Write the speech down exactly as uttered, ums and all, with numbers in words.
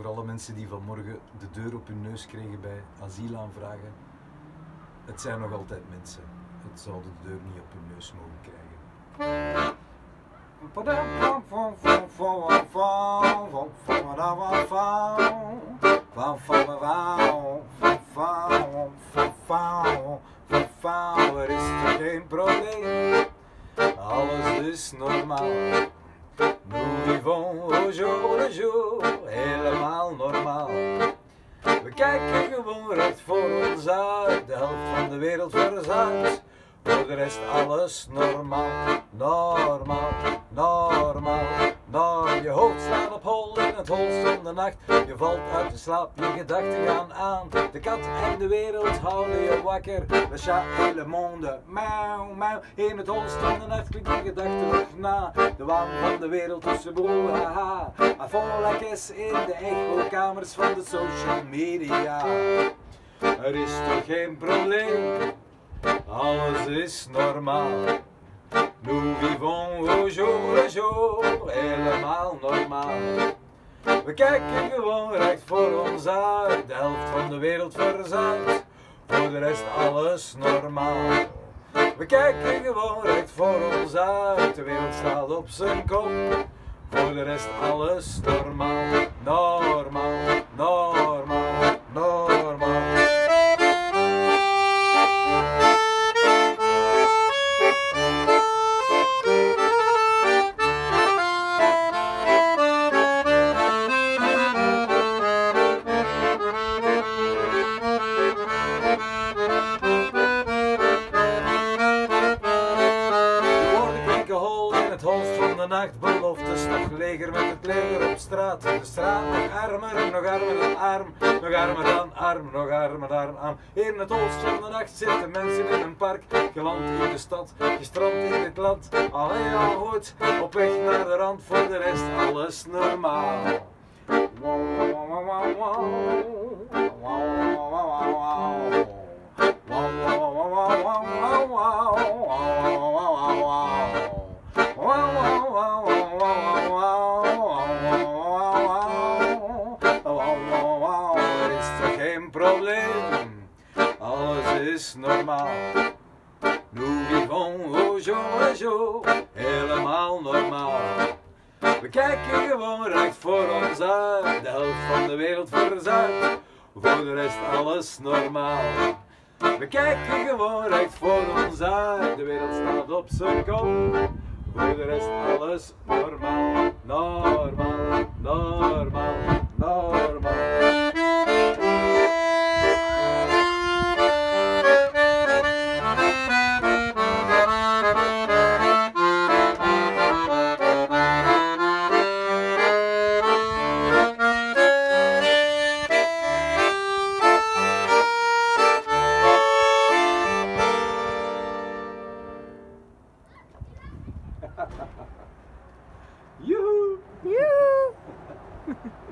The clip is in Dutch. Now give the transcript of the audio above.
voor alle mensen die vanmorgen de deur op hun neus kregen bij asielaanvragen. Het zijn nog altijd mensen. Het zouden de deur niet op hun neus mogen krijgen. Er is toch geen probleem, alles is normaal. Nous vivons au jour le jour, helemaal normaal. We kijken gewoon recht voor ons uit, de helft van de wereld verzuipt. Voor de rest alles normaal, normaal, normaal, normaal. Je hoofd slaat op hol in het holst van de nacht. Je valt uit de slaap, je gedachten gaan aan. De kat en de wereld houden je wakker. Le chat et le monde, miauw, miauw. In het holst van de nacht klinkt je gedachten nog na. De waan van de wereld tussen boel, haha. Affolakes in de echokamers van de social media. Er is toch geen probleem, alles is normaal. Nous vivons au jour le jour, helemaal normaal. We kijken gewoon recht voor ons uit, de helft van de wereld verzuipt. Voor de rest alles normaal. We kijken gewoon recht voor ons uit, de wereld staat op zijn kop. Voor de rest alles normaal, normaal, normaal, normaal. Nacht, beloftes, nog leger met het leger op straat. De straat, nog armer, nog armer dan arm, nog armer dan arm, nog armer dan arm. In het holst van de nacht zitten mensen in een park, geland in de stad, gestrand in het land. Allee, al goed, op weg naar de rand, voor de rest alles normaal. Er is toch geen probleem, alles is normaal. Nous vivons au jour le jour, helemaal normaal. We kijken gewoon recht voor ons uit, de helft van de wereld verzuipt. Voor de rest alles normaal. We kijken gewoon recht voor ons uit, de wereld staat op zijn kop. Voor de rest alles normaal, normaal, normaal, normaal. Yoo-hoo! Yoo-hoo!